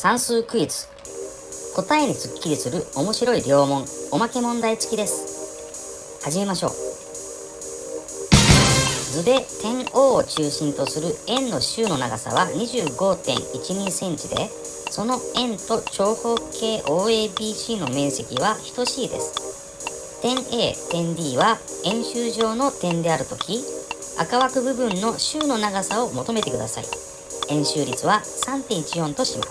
算数クイズ。答えにスッキリする面白い両問、おまけ問題付きです。始めましょう。図で点 O を中心とする円の周の長さは 25.12 センチで、その円と長方形 OABC の面積は等しいです。点 A、点 D は円周上の点であるとき、赤枠部分の周の長さを求めてください。円周率は 3.14 とします。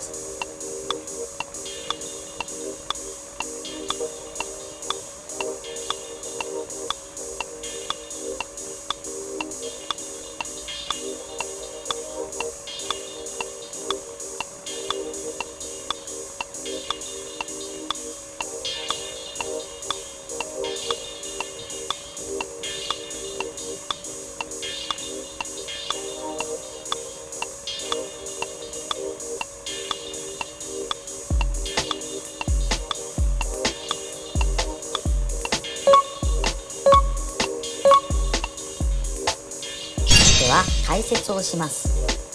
では解説をします。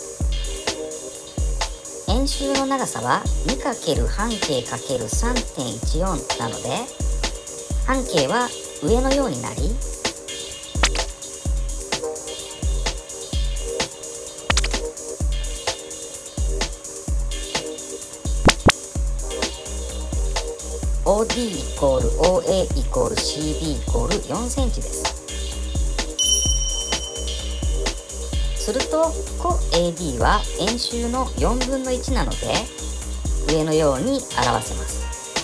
円周の長さは 2× 半径 ×3.14 なので、半径は上のようになり、OD=OA=CB=4 センチです。すると、弧 AB は円周の4分の1なので、上のように表せます。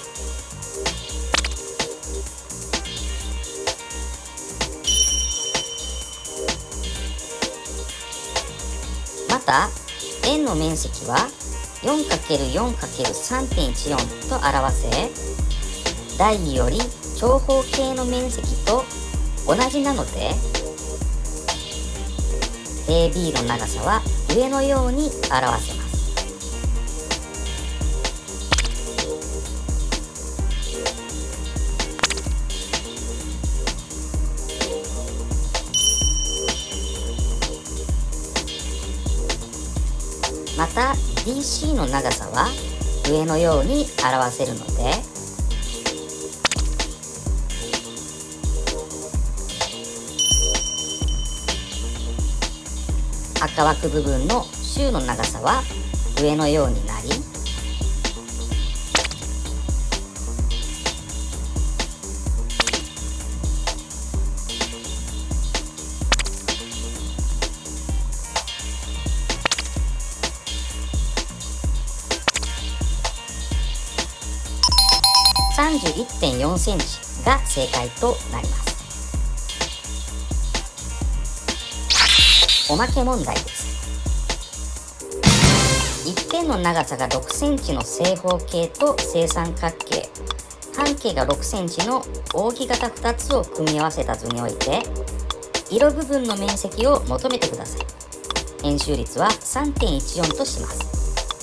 また、円の面積は 4×4×3.14 と表せ、台より長方形の面積と同じなので、AB の長さは上のように表せます。また DC の長さは上のように表せるので、赤枠部分の周の長さは上のようになり、31.4 センチが正解となります。おまけ問題です。一辺の長さが6センチの正方形と正三角形、半径が6センチの扇形2つを組み合わせた図において、色部分の面積を求めてください。円周率は 3.14 とします。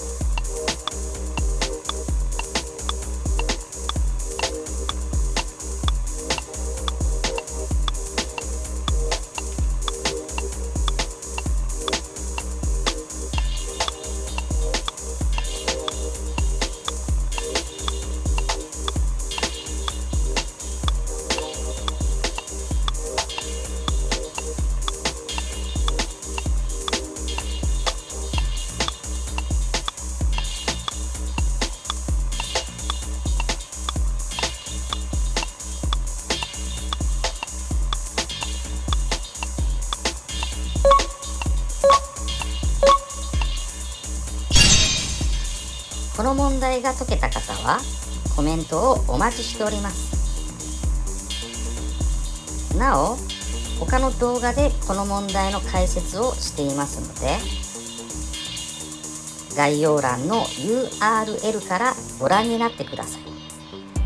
この問題が解けた方はコメントをお待ちしております。なお、他の動画でこの問題の解説をしていますので、概要欄の URL からご覧になってください。